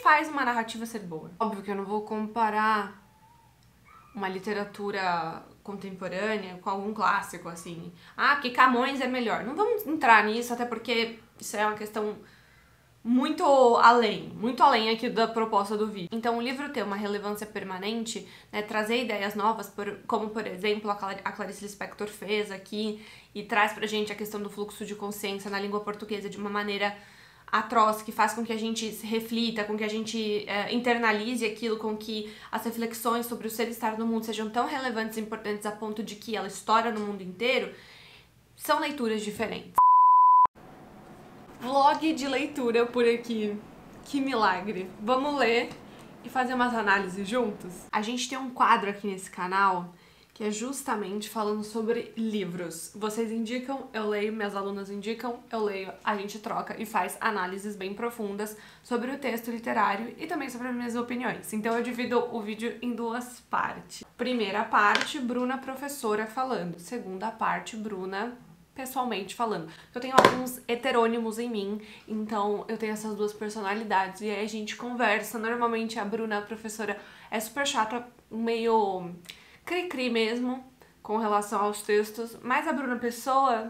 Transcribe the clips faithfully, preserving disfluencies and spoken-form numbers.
faz uma narrativa ser boa? Óbvio que eu não vou comparar uma literatura contemporânea com algum clássico, assim. Ah, que Camões é melhor. Não vamos entrar nisso, até porque isso é uma questão muito além, muito além aqui da proposta do vídeo. Então, o livro ter uma relevância permanente, né, trazer ideias novas, por, como, por exemplo, a, Clar a Clarice Lispector fez aqui, e traz pra gente a questão do fluxo de consciência na língua portuguesa de uma maneira atroz, que faz com que a gente se reflita, com que a gente é, internalize aquilo, com que as reflexões sobre o ser e estar no mundo sejam tão relevantes e importantes a ponto de que ela estoura no mundo inteiro, são leituras diferentes. Vlog de leitura por aqui. Que milagre! Vamos ler e fazer umas análises juntos? A gente tem um quadro aqui nesse canal que é justamente falando sobre livros. Vocês indicam, eu leio, minhas alunas indicam, eu leio, a gente troca e faz análises bem profundas sobre o texto literário e também sobre as minhas opiniões. Então eu divido o vídeo em duas partes. Primeira parte, Bruna professora falando. Segunda parte, Bruna pessoalmente falando. Eu tenho alguns heterônimos em mim, então eu tenho essas duas personalidades e aí a gente conversa. Normalmente a Bruna, a professora, é super chata, meio cri-cri mesmo, com relação aos textos, mas a Bruna pessoa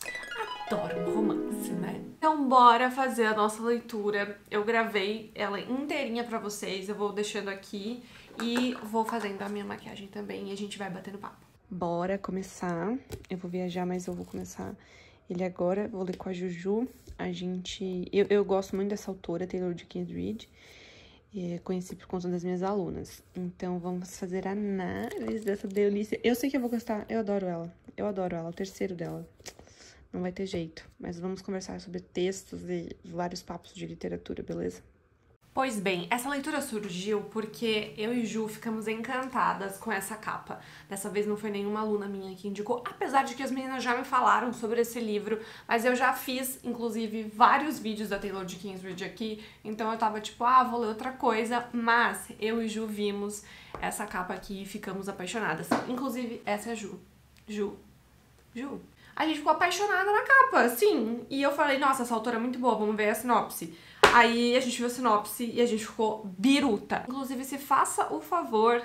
adora um romance, né? Então bora fazer a nossa leitura. Eu gravei ela inteirinha pra vocês, eu vou deixando aqui e vou fazendo a minha maquiagem também e a gente vai batendo papo. Bora começar. Eu vou viajar, mas eu vou começar ele agora. Vou ler com a Juju. A gente... Eu, eu gosto muito dessa autora, Taylor Jenkins Reid. É, conheci por conta das minhas alunas. Então, vamos fazer a análise dessa delícia. Eu sei que eu vou gostar. Eu adoro ela. Eu adoro ela. O terceiro dela. Não vai ter jeito. Mas vamos conversar sobre textos e vários papos de literatura, beleza? Pois bem, essa leitura surgiu porque eu e Ju ficamos encantadas com essa capa. Dessa vez não foi nenhuma aluna minha que indicou, apesar de que as meninas já me falaram sobre esse livro, mas eu já fiz, inclusive, vários vídeos da Taylor Jenkins Reid aqui, então eu tava tipo, ah, vou ler outra coisa, mas eu e Ju vimos essa capa aqui e ficamos apaixonadas. Inclusive, essa é a Ju. Ju. Ju. A gente ficou apaixonada na capa, sim. E eu falei, nossa, essa autora é muito boa, vamos ver a sinopse. Aí a gente viu a sinopse e a gente ficou biruta. Inclusive, se faça o favor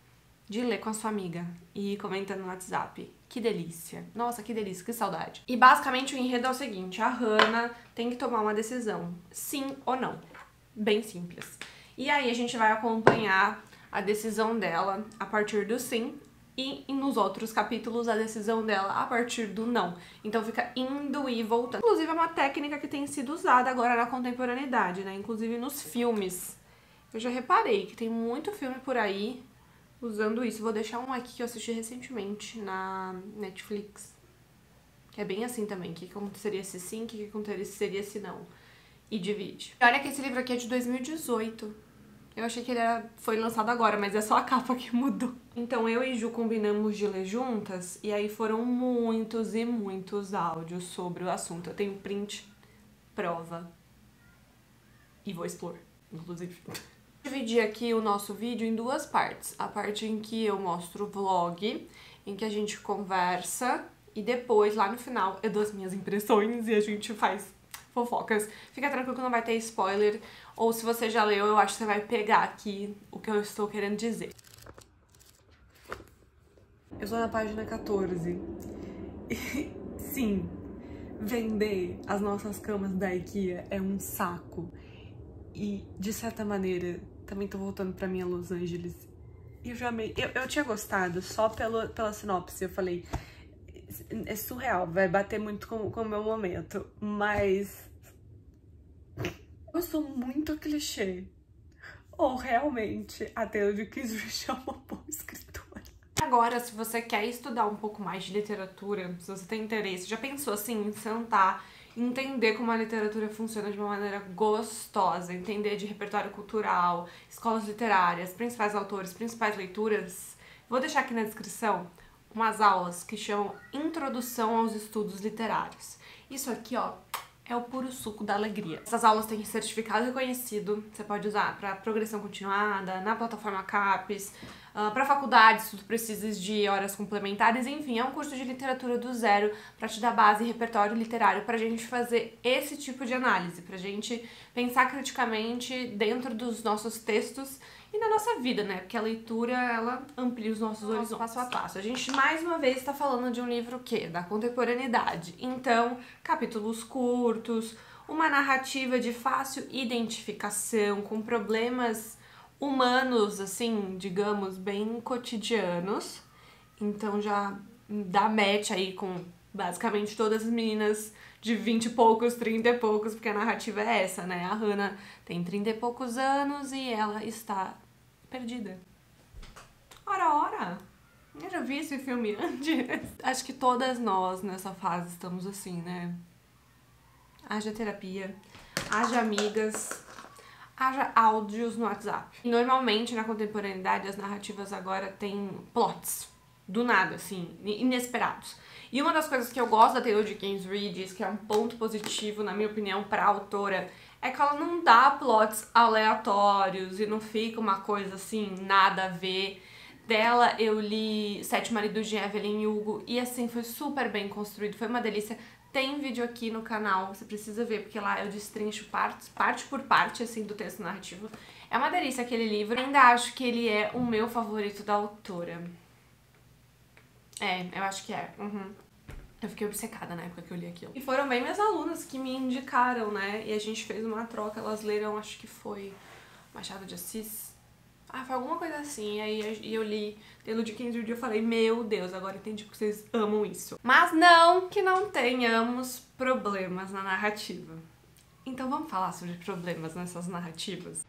de ler com a sua amiga e comentando no WhatsApp. Que delícia. Nossa, que delícia, que saudade. E basicamente o enredo é o seguinte, a Hannah tem que tomar uma decisão, sim ou não. Bem simples. E aí a gente vai acompanhar a decisão dela a partir do sim e, e nos outros capítulos a decisão dela a partir do não. Então fica indo e voltando. Inclusive é uma técnica que tem sido usada agora na contemporaneidade, né? Inclusive nos filmes. Eu já reparei que tem muito filme por aí usando isso. Vou deixar um aqui que eu assisti recentemente na Netflix. Que é bem assim também. O que aconteceria se sim, o que aconteceria se não. E divide. E olha que esse livro aqui é de dois mil e dezoito. Eu achei que ele era, foi lançado agora, mas é só a capa que mudou. Então eu e Ju combinamos de ler juntas, e aí foram muitos e muitos áudios sobre o assunto. Eu tenho print, prova, e vou expor, inclusive. Dividi aqui o nosso vídeo em duas partes. A parte em que eu mostro o vlog, em que a gente conversa, e depois, lá no final, eu dou as minhas impressões e a gente faz fofocas. Fica tranquilo que não vai ter spoiler, ou se você já leu, eu acho que você vai pegar aqui o que eu estou querendo dizer. Eu estou na página quatorze. Sim, vender as nossas camas da IKEA é um saco. E, de certa maneira, também tô voltando pra minha Los Angeles. Eu já amei. Eu, eu tinha gostado só pelo, pela sinopse. Eu falei, é surreal, vai bater muito com, com o meu momento. Mas eu sou muito clichê. Ou realmente a Taylor Jenkins Reid é uma boa escritora. Agora, se você quer estudar um pouco mais de literatura, se você tem interesse, já pensou assim em sentar, entender como a literatura funciona de uma maneira gostosa, entender de repertório cultural, escolas literárias, principais autores, principais leituras, vou deixar aqui na descrição umas aulas que chamam Introdução aos Estudos Literários. Isso aqui, ó, é o puro suco da alegria. Essas aulas têm certificado reconhecido, você pode usar para progressão continuada, na plataforma CAPES, uh, para faculdade, se tu precisas de horas complementares, enfim, é um curso de literatura do zero para te dar base e repertório literário pra gente fazer esse tipo de análise, pra gente pensar criticamente dentro dos nossos textos e na nossa vida, né? Porque a leitura, ela amplia os nossos horizontes passo a passo. A gente, mais uma vez, está falando de um livro o quê? Da contemporaneidade. Então, capítulos curtos, uma narrativa de fácil identificação, com problemas humanos, assim, digamos, bem cotidianos. Então já dá match aí com basicamente todas as meninas de vinte e poucos, trinta e poucos, porque a narrativa é essa, né? A Hannah tem trinta e poucos anos e ela está perdida. Ora, ora! Eu já vi esse filme antes. Acho que todas nós nessa fase estamos assim, né? Haja terapia, haja amigas, haja áudios no WhatsApp. E normalmente na contemporaneidade as narrativas agora têm plots. Do nada, assim, inesperados. E uma das coisas que eu gosto da Taylor Jenkins Reid, que é um ponto positivo, na minha opinião, pra autora, é que ela não dá plots aleatórios e não fica uma coisa assim, nada a ver. Dela eu li Sete Maridos de Evelyn Hugo e assim, foi super bem construído, foi uma delícia. Tem vídeo aqui no canal, você precisa ver, porque lá eu destrincho partes, parte por parte, assim, do texto narrativo. É uma delícia aquele livro, ainda acho que ele é o meu favorito da autora. É, eu acho que é. Uhum. Eu fiquei obcecada na época que eu li aquilo. E foram bem minhas alunas que me indicaram, né? E a gente fez uma troca, elas leram, acho que foi Machado de Assis. Ah, foi alguma coisa assim. E aí eu li Taylor Jenkins Reid e eu falei, meu Deus, agora entendi que vocês amam isso. Mas não que não tenhamos problemas na narrativa. Então vamos falar sobre problemas nessas narrativas?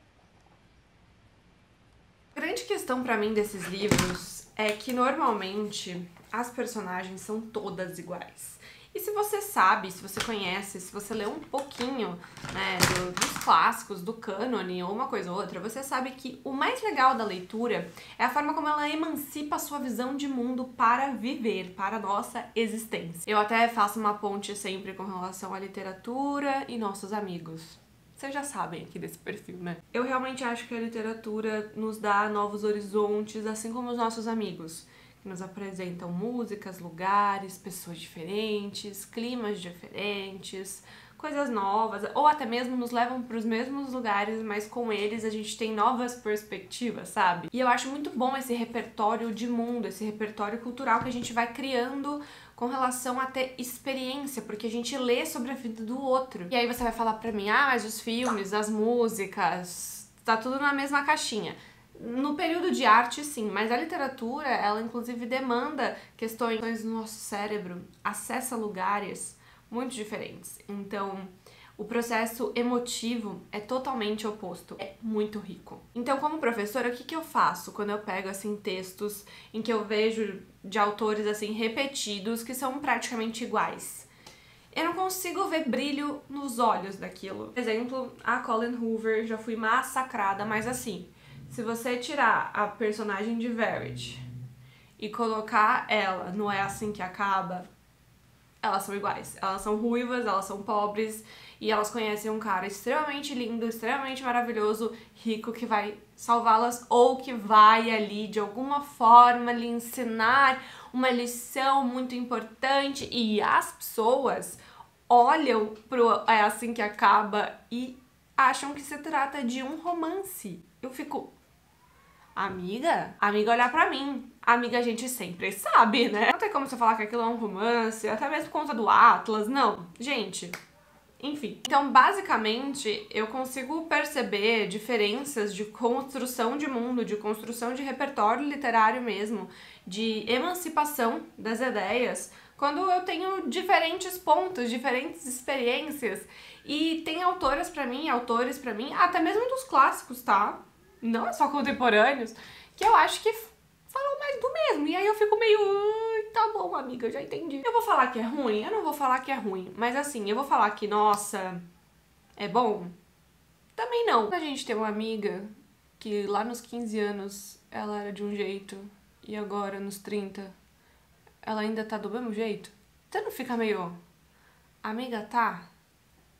A grande questão pra mim desses livros é que normalmente as personagens são todas iguais. E se você sabe, se você conhece, se você lê um pouquinho, né, do, dos clássicos, do cânone ou uma coisa ou outra, você sabe que o mais legal da leitura é a forma como ela emancipa a sua visão de mundo para viver, para a nossa existência. Eu até faço uma ponte sempre com relação à literatura e nossos amigos. Vocês já sabem aqui desse perfil, né? Eu realmente acho que a literatura nos dá novos horizontes, assim como os nossos amigos, que nos apresentam músicas, lugares, pessoas diferentes, climas diferentes, coisas novas, ou até mesmo nos levam para os mesmos lugares, mas com eles a gente tem novas perspectivas, sabe? E eu acho muito bom esse repertório de mundo, esse repertório cultural que a gente vai criando com relação a ter experiência, porque a gente lê sobre a vida do outro. E aí você vai falar pra mim, ah, mas os filmes, as músicas, tá tudo na mesma caixinha. No período de arte, sim, mas a literatura, ela inclusive demanda questões do nosso cérebro, acessa lugares muito diferentes. Então, o processo emotivo é totalmente oposto, é muito rico. Então, como professora, o que que eu faço quando eu pego, assim, textos em que eu vejo de autores, assim, repetidos, que são praticamente iguais? Eu não consigo ver brilho nos olhos daquilo. Por exemplo, a Colleen Hoover, já fui massacrada, mas assim, se você tirar a personagem de Verity e colocar ela no É Assim Que Acaba, elas são iguais. Elas são ruivas, elas são pobres e elas conhecem um cara extremamente lindo, extremamente maravilhoso, rico, que vai salvá-las ou que vai ali de alguma forma lhe ensinar uma lição muito importante. E as pessoas olham pro É Assim Que Acaba e acham que se trata de um romance. Eu fico... Amiga? Amiga, olhar pra mim. Amiga, a gente sempre sabe, né? Não tem como você falar que aquilo é um romance, até mesmo por conta do Atlas, não. Gente, enfim. Então, basicamente, eu consigo perceber diferenças de construção de mundo, de construção de repertório literário mesmo, de emancipação das ideias, quando eu tenho diferentes pontos, diferentes experiências. E tem autoras pra mim, autores pra mim, até mesmo dos clássicos, tá? Não é só contemporâneos, que eu acho que falam mais do mesmo. E aí eu fico meio... Tá bom, amiga, eu já entendi. Eu vou falar que é ruim? Eu não vou falar que é ruim. Mas assim, eu vou falar que, nossa, é bom? Também não. A gente tem uma amiga que lá nos quinze anos ela era de um jeito e agora nos trinta ela ainda tá do mesmo jeito. Você não fica meio... Amiga, tá?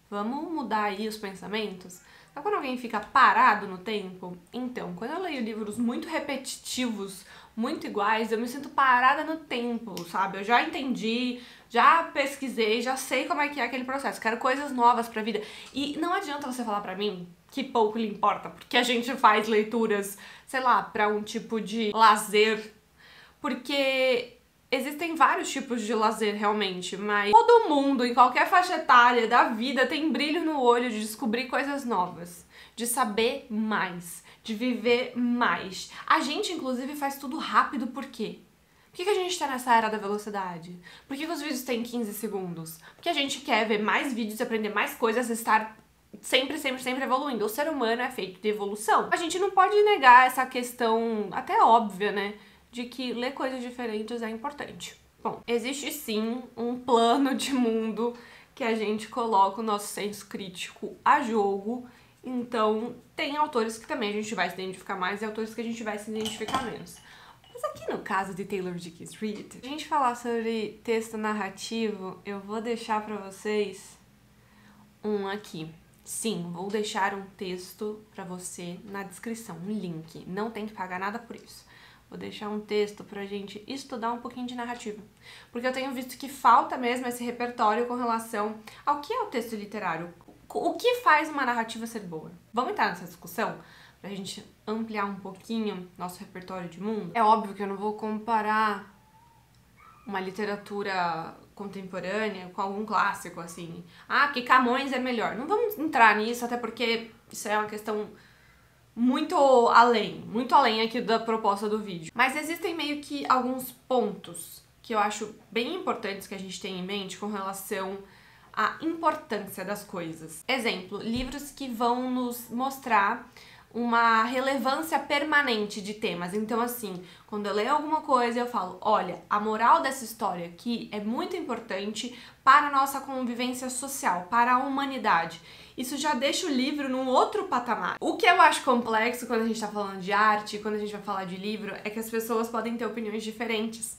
Vamos mudar aí os pensamentos? Sabe quando alguém fica parado no tempo? Então, quando eu leio livros muito repetitivos, muito iguais, eu me sinto parada no tempo, sabe? Eu já entendi, já pesquisei, já sei como é que é aquele processo. Quero coisas novas pra vida. E não adianta você falar pra mim que pouco lhe importa, porque a gente faz leituras, sei lá, pra um tipo de lazer. Porque existem vários tipos de lazer, realmente, mas todo mundo, em qualquer faixa etária da vida, tem brilho no olho de descobrir coisas novas, de saber mais, de viver mais. A gente, inclusive, faz tudo rápido, por quê? Por que, que a gente tá nessa era da velocidade? Por que, que os vídeos têm quinze segundos? Porque a gente quer ver mais vídeos, aprender mais coisas, estar sempre, sempre, sempre evoluindo. O ser humano é feito de evolução. A gente não pode negar essa questão, até óbvia, né? De que ler coisas diferentes é importante. Bom, existe sim um plano de mundo que a gente coloca o nosso senso crítico a jogo, então tem autores que também a gente vai se identificar mais e autores que a gente vai se identificar menos. Mas aqui no caso de Taylor Jenkins Reid, a gente falar sobre texto narrativo, eu vou deixar pra vocês um aqui. Sim, vou deixar um texto pra você na descrição, um link, não tem que pagar nada por isso. Vou deixar um texto pra gente estudar um pouquinho de narrativa. Porque eu tenho visto que falta mesmo esse repertório com relação ao que é o texto literário. O que faz uma narrativa ser boa? Vamos entrar nessa discussão? Pra gente ampliar um pouquinho nosso repertório de mundo? É óbvio que eu não vou comparar uma literatura contemporânea com algum clássico, assim. Ah, que Camões é melhor. Não vamos entrar nisso, até porque isso é uma questão muito além, muito além aqui da proposta do vídeo. Mas existem meio que alguns pontos que eu acho bem importantes que a gente tem em mente com relação à importância das coisas. Exemplo, livros que vão nos mostrar uma relevância permanente de temas. Então, assim, quando eu leio alguma coisa, eu falo, olha, a moral dessa história aqui é muito importante para a nossa convivência social, para a humanidade. Isso já deixa o livro num outro patamar. O que eu acho complexo quando a gente tá falando de arte, quando a gente vai falar de livro, é que as pessoas podem ter opiniões diferentes.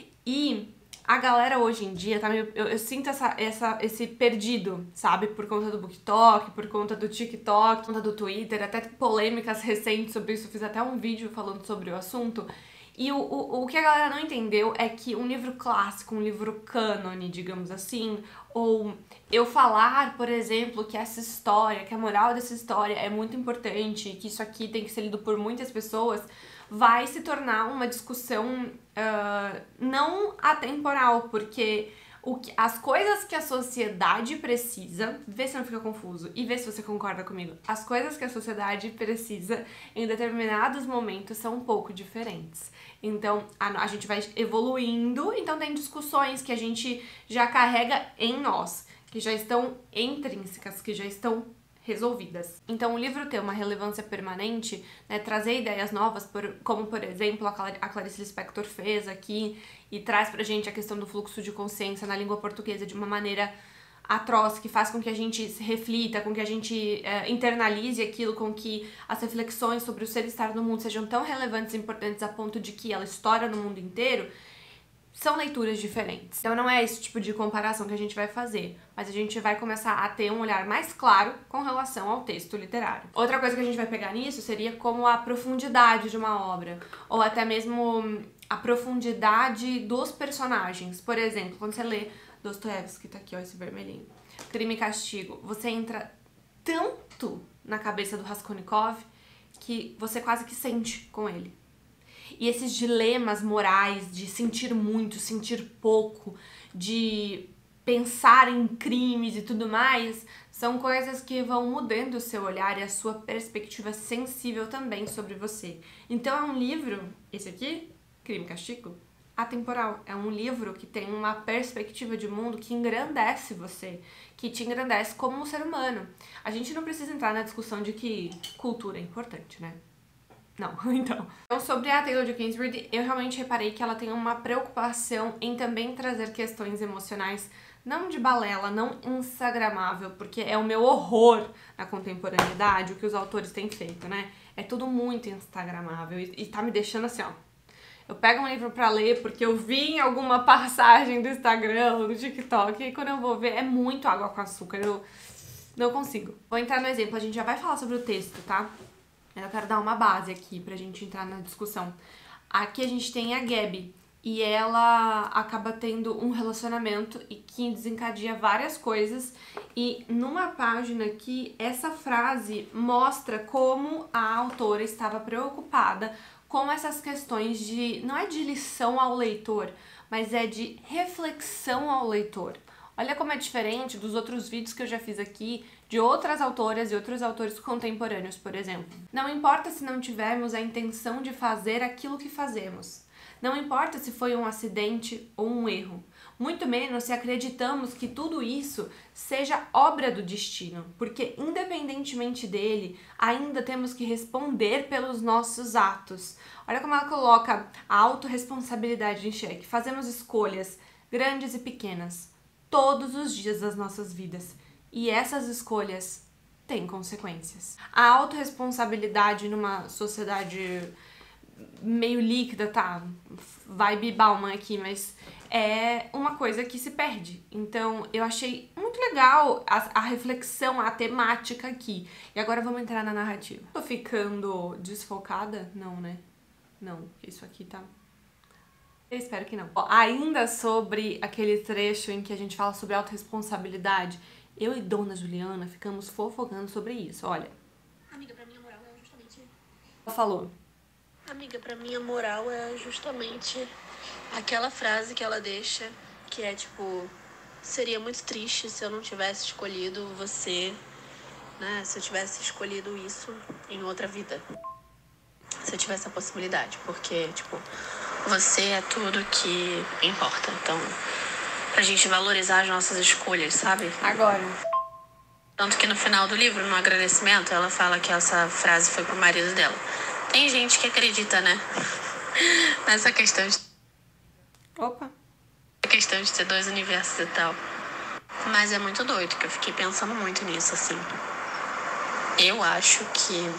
E a galera hoje em dia, tá meio, eu, eu sinto essa, essa, esse perdido, sabe? Por conta do BookTok, por conta do TikTok, por conta do Twitter, até polêmicas recentes sobre isso. Eu fiz até um vídeo falando sobre o assunto. E o, o, o que a galera não entendeu é que um livro clássico, um livro cânone, digamos assim, ou eu falar, por exemplo, que essa história, que a moral dessa história é muito importante, que isso aqui tem que ser lido por muitas pessoas, vai se tornar uma discussão uh, não atemporal, porque o que, as coisas que a sociedade precisa, vê se não fica confuso e vê se você concorda comigo, as coisas que a sociedade precisa em determinados momentos são um pouco diferentes. Então a, a gente vai evoluindo, então tem discussões que a gente já carrega em nós, que já estão intrínsecas, que já estão resolvidas. Então o livro ter uma relevância permanente, né, trazer ideias novas, por, como por exemplo a, Clar a Clarice Lispector fez aqui, e traz pra gente a questão do fluxo de consciência na língua portuguesa de uma maneira atroz, que faz com que a gente se reflita, com que a gente é, internalize aquilo, com que as reflexões sobre o ser e estar no mundo sejam tão relevantes e importantes a ponto de que ela estoura no mundo inteiro. São leituras diferentes. Então não é esse tipo de comparação que a gente vai fazer, mas a gente vai começar a ter um olhar mais claro com relação ao texto literário. Outra coisa que a gente vai pegar nisso seria como a profundidade de uma obra, ou até mesmo a profundidade dos personagens. Por exemplo, quando você lê Dostoiévski, tá aqui, ó, esse vermelhinho, Crime e Castigo, você entra tanto na cabeça do Raskolnikov que você quase que sente com ele. E esses dilemas morais de sentir muito, sentir pouco, de pensar em crimes e tudo mais, são coisas que vão mudando o seu olhar e a sua perspectiva sensível também sobre você. Então é um livro, esse aqui, Crime e Castigo, atemporal. É um livro que tem uma perspectiva de mundo que engrandece você, que te engrandece como um ser humano. A gente não precisa entrar na discussão de que cultura é importante, né? Não, então. Então, sobre a Taylor Jenkins Reid, eu realmente reparei que ela tem uma preocupação em também trazer questões emocionais, não de balela, não instagramável, porque é o meu horror na contemporaneidade, o que os autores têm feito, né? É tudo muito instagramável e, e tá me deixando assim, ó. Eu pego um livro pra ler porque eu vi em alguma passagem do Instagram ou do TikTok e quando eu vou ver é muito água com açúcar. Eu... Não consigo. Vou entrar no exemplo, a gente já vai falar sobre o texto, tá? Eu quero dar uma base aqui pra gente entrar na discussão. Aqui a gente tem a Gabi, e ela acaba tendo um relacionamento e que desencadeia várias coisas. E numa página aqui, essa frase mostra como a autora estava preocupada com essas questões de, não é de lição ao leitor, mas é de reflexão ao leitor. Olha como é diferente dos outros vídeos que eu já fiz aqui, de outras autoras e outros autores contemporâneos, por exemplo. Não importa se não tivermos a intenção de fazer aquilo que fazemos. Não importa se foi um acidente ou um erro. Muito menos se acreditamos que tudo isso seja obra do destino, porque independentemente dele, ainda temos que responder pelos nossos atos. Olha como ela coloca a autorresponsabilidade em xeque. Fazemos escolhas grandes e pequenas todos os dias das nossas vidas, e essas escolhas têm consequências. A autorresponsabilidade numa sociedade meio líquida, tá? Vibe Bauman aqui, mas é uma coisa que se perde. Então, eu achei muito legal a, a reflexão, a temática aqui. E agora vamos entrar na narrativa. Tô ficando desfocada? Não, né? Não, isso aqui tá... Eu espero que não. Ó, ainda sobre aquele trecho em que a gente fala sobre autorresponsabilidade, eu e Dona Juliana ficamos fofocando sobre isso, olha. Amiga, pra mim a moral é justamente... Ela falou. Amiga, pra mim a moral é justamente aquela frase que ela deixa, que é tipo, seria muito triste se eu não tivesse escolhido você, né? Se eu tivesse escolhido isso em outra vida. Se eu tivesse a possibilidade, porque, tipo, você é tudo que importa. Então, pra gente valorizar as nossas escolhas, sabe? Agora. Tanto que no final do livro, no agradecimento, ela fala que essa frase foi pro marido dela. Tem gente que acredita, né? Nessa questão de... Opa. questão de ter dois universos e tal. Mas é muito doido, que eu fiquei pensando muito nisso, assim. Eu acho que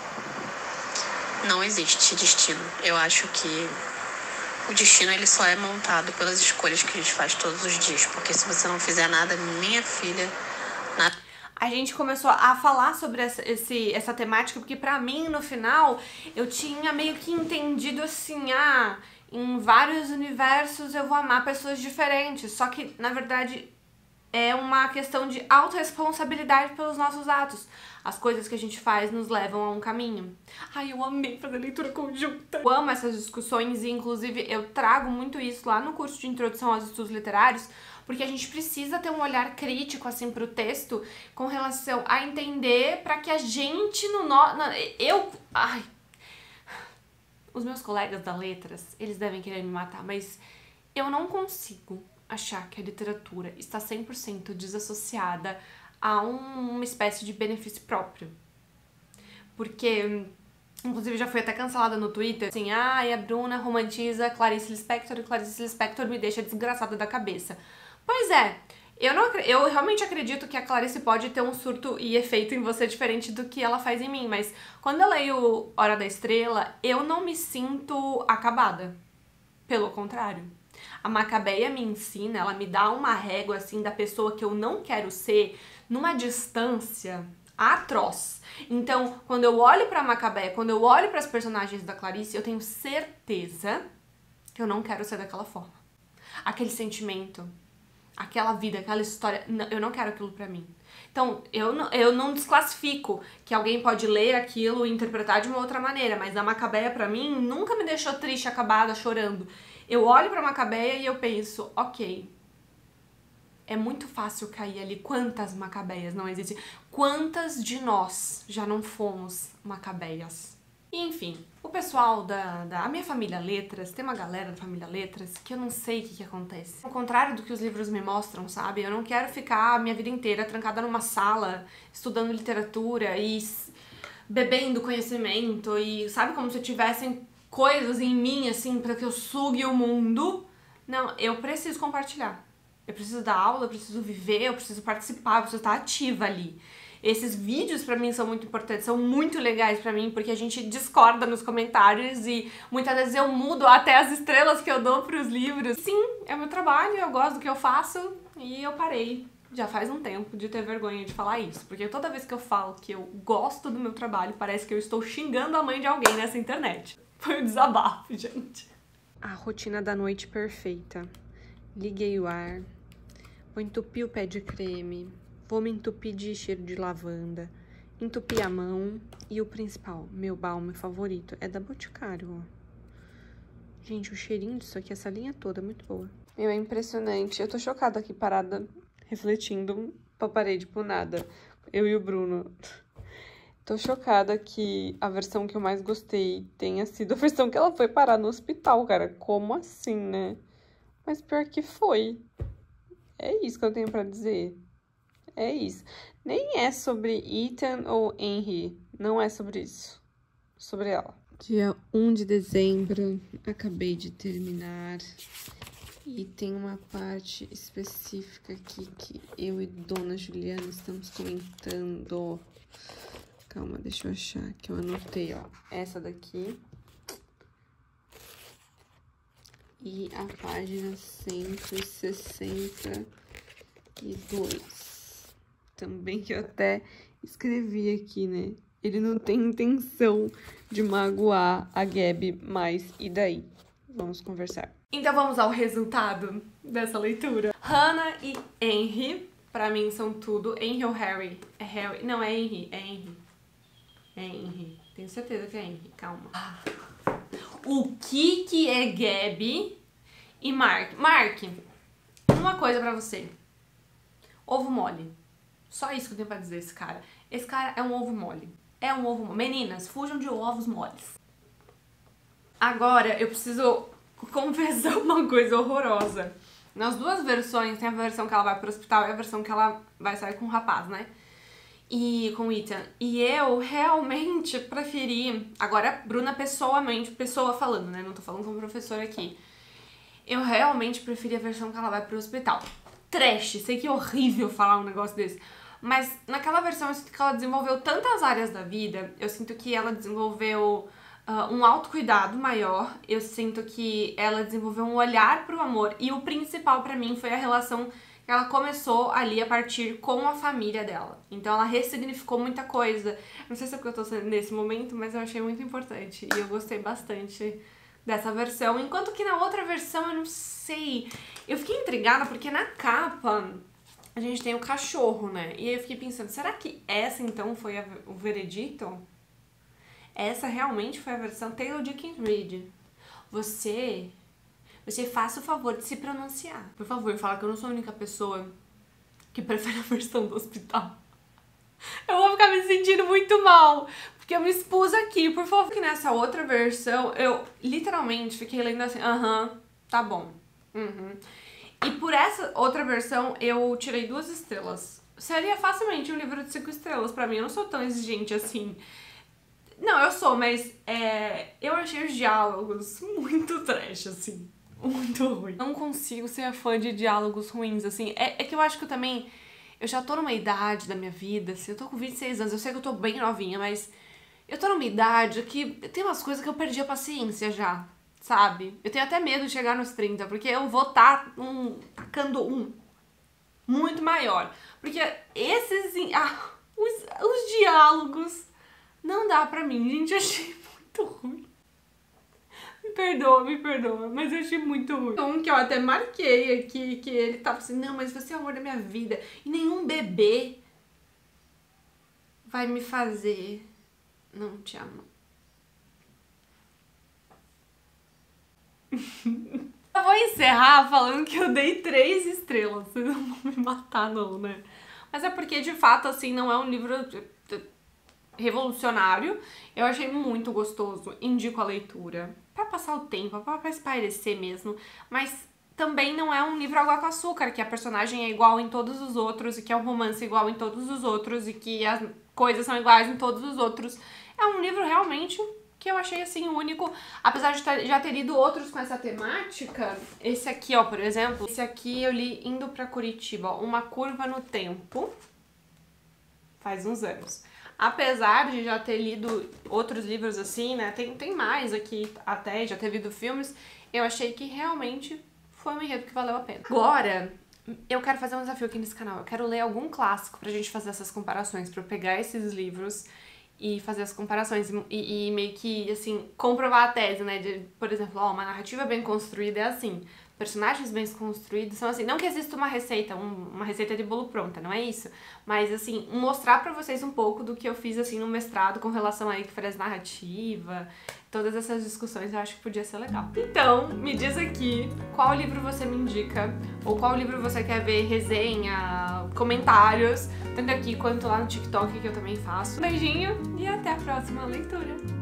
não existe destino. Eu acho que o destino, ele só é montado pelas escolhas que a gente faz todos os dias. Porque se você não fizer nada, minha filha... Nada... A gente começou a falar sobre essa, esse, essa temática, porque pra mim, no final, eu tinha meio que entendido assim, ah, em vários universos eu vou amar pessoas diferentes. Só que, na verdade, é uma questão de autorresponsabilidade pelos nossos atos. As coisas que a gente faz nos levam a um caminho. Ai, eu amei fazer leitura conjunta. Eu amo essas discussões e, inclusive, eu trago muito isso lá no curso de Introdução aos Estudos Literários, porque a gente precisa ter um olhar crítico, assim, pro texto com relação a entender pra que a gente, no... no eu... Ai... Os meus colegas da Letras, eles devem querer me matar, mas eu não consigo achar que a literatura está cem por cento desassociada a um, uma espécie de benefício próprio. Porque, inclusive, já fui até cancelada no Twitter, assim, ah, e a Bruna romantiza Clarice Lispector e Clarice Lispector me deixa desgraçada da cabeça. Pois é, eu, não, eu realmente acredito que a Clarice pode ter um surto e efeito em você diferente do que ela faz em mim, mas quando eu leio Hora da Estrela, eu não me sinto acabada. Pelo contrário. A Macabeia me ensina, ela me dá uma régua, assim, da pessoa que eu não quero ser, numa distância atroz. Então, quando eu olho pra Macabeia, quando eu olho pras personagens da Clarice, eu tenho certeza que eu não quero ser daquela forma. Aquele sentimento, aquela vida, aquela história, eu não quero aquilo pra mim. Então, eu não, eu não desclassifico que alguém pode ler aquilo e interpretar de uma outra maneira, mas a Macabeia, pra mim, nunca me deixou triste, acabada, chorando. Eu olho pra Macabeia e eu penso, ok, é muito fácil cair ali. Quantas Macabeias não existem? Quantas de nós já não fomos Macabeias? E, enfim, o pessoal da, da a minha família Letras, tem uma galera da família Letras que eu não sei o que, que acontece. Ao contrário do que os livros me mostram, sabe? Eu não quero ficar a minha vida inteira trancada numa sala, estudando literatura e bebendo conhecimento e, sabe, como se tivessem coisas em mim, assim, pra que eu sugue o mundo. Não, eu preciso compartilhar. Eu preciso dar aula, eu preciso viver, eu preciso participar, eu preciso estar ativa ali. Esses vídeos pra mim são muito importantes, são muito legais pra mim, porque a gente discorda nos comentários e muitas vezes eu mudo até as estrelas que eu dou pros livros. Sim, é o meu trabalho, eu gosto do que eu faço e eu parei já faz um tempo de ter vergonha de falar isso, porque toda vez que eu falo que eu gosto do meu trabalho, parece que eu estou xingando a mãe de alguém nessa internet. Foi um desabafo, gente. A rotina da noite perfeita. Liguei o ar, vou entupir o pé de creme, vou me entupir de cheiro de lavanda, entupir a mão e o principal, meu balme favorito, é da Boticário, ó. Gente, o cheirinho disso aqui, essa linha toda, é muito boa. Meu, é impressionante. Eu tô chocada aqui, parada, refletindo pra parede por nada. Eu e o Bruno. Tô chocada que a versão que eu mais gostei tenha sido a versão que ela foi parar no hospital, cara. Como assim, né? Mas pior que foi. É isso que eu tenho pra dizer. É isso. Nem é sobre Ethan ou Henry. Não é sobre isso. Sobre ela. Dia um de dezembro, acabei de terminar. E tem uma parte específica aqui que eu e Dona Juliana estamos comentando. Calma, deixa eu achar que eu anotei, ó. Essa daqui. E a página cento e sessenta e dois. Também que eu até escrevi aqui, né? Ele não tem intenção de magoar a Gabi, mas e daí? Vamos conversar. Então vamos ao resultado dessa leitura. Hannah e Henry, pra mim são tudo. Henry ou Harry? É Harry? Não, é Henry. É Henry. É Henry. Tenho certeza que é Henry. Calma. O que que é Gabi e Mark? Mark, uma coisa pra você. Ovo mole. Só isso que eu tenho pra dizer esse cara. Esse cara é um ovo mole. É um ovo mole. Meninas, fujam de ovos moles. Agora, eu preciso confessar uma coisa horrorosa. Nas duas versões, tem a versão que ela vai pro hospital e a versão que ela vai sair com o rapaz, né? E com o Ethan. E eu realmente preferi... Agora, Bruna pessoalmente, pessoa falando, né? Não tô falando como professora aqui. Eu realmente preferi a versão que ela vai pro hospital. Trash, sei que é horrível falar um negócio desse. Mas naquela versão eu sinto que ela desenvolveu tantas áreas da vida. Eu sinto que ela desenvolveu uh, um autocuidado maior. Eu sinto que ela desenvolveu um olhar pro amor. E o principal pra mim foi a relação que ela começou ali a partir com a família dela. Então ela ressignificou muita coisa. Não sei se é porque eu tô nesse momento, mas eu achei muito importante. E eu gostei bastante dessa versão. Enquanto que na outra versão eu não sei. Eu fiquei intrigada porque na capa a gente tem o cachorro, né? E aí eu fiquei pensando, será que essa então foi a, o veredito? Essa realmente foi a versão Taylor Jenkins Reid. Você, você faça o favor de se pronunciar. Por favor, fala que eu não sou a única pessoa que prefere a versão do hospital. Eu vou ficar me sentindo muito mal, porque eu me expus aqui, por favor. Que nessa outra versão, eu literalmente fiquei lendo assim, aham, uh-huh, tá bom. Uhum. E por essa outra versão, eu tirei duas estrelas. Seria facilmente um livro de cinco estrelas pra mim, eu não sou tão exigente assim. Não, eu sou, mas é, eu achei os diálogos muito trash, assim. Muito ruim. Não consigo ser fã de diálogos ruins, assim. É, é que eu acho que eu também... Eu já tô numa idade da minha vida, assim, eu tô com vinte e seis anos, eu sei que eu tô bem novinha, mas... Eu tô numa idade que tem umas coisas que eu perdi a paciência já, sabe? Eu tenho até medo de chegar nos trinta, porque eu vou estar tá um, tacando um muito maior. Porque esses... Ah, os, os diálogos não dá pra mim, gente, eu achei muito ruim. Me perdoa, me perdoa, mas eu achei muito ruim. Um que eu até marquei aqui, que ele tava assim, não, mas você é o amor da minha vida. E nenhum bebê vai me fazer não te amo. Eu vou encerrar falando que eu dei três estrelas. Vocês não vão me matar não, né? Mas é porque, de fato, assim, não é um livro revolucionário. Eu achei muito gostoso. Indico a leitura. Pra passar o tempo, pra espairecer mesmo. Mas também não é um livro água com açúcar, que a personagem é igual em todos os outros, e que é um romance igual em todos os outros, e que as coisas são iguais em todos os outros. É um livro realmente que eu achei, assim, único. Apesar de ter, já ter lido outros com essa temática, esse aqui, ó, por exemplo, esse aqui eu li indo pra Curitiba, ó, Uma Curva no Tempo, faz uns anos. Apesar de já ter lido outros livros assim, né, tem, tem mais aqui até, já ter visto filmes, eu achei que realmente foi um enredo que valeu a pena. Agora, eu quero fazer um desafio aqui nesse canal. Eu quero ler algum clássico pra gente fazer essas comparações, pra eu pegar esses livros e fazer as comparações e, e meio que, assim, comprovar a tese, né? De, por exemplo, ó, uma narrativa bem construída é assim, personagens bem construídos são assim. Não que exista uma receita, um, uma receita de bolo pronta, não é isso. Mas, assim, mostrar pra vocês um pouco do que eu fiz, assim, no mestrado com relação aí que faz narrativa. Todas essas discussões eu acho que podia ser legal. Então, me diz aqui qual livro você me indica, ou qual livro você quer ver resenha, comentários, tanto aqui quanto lá no TikTok que eu também faço. Um beijinho e até a próxima leitura!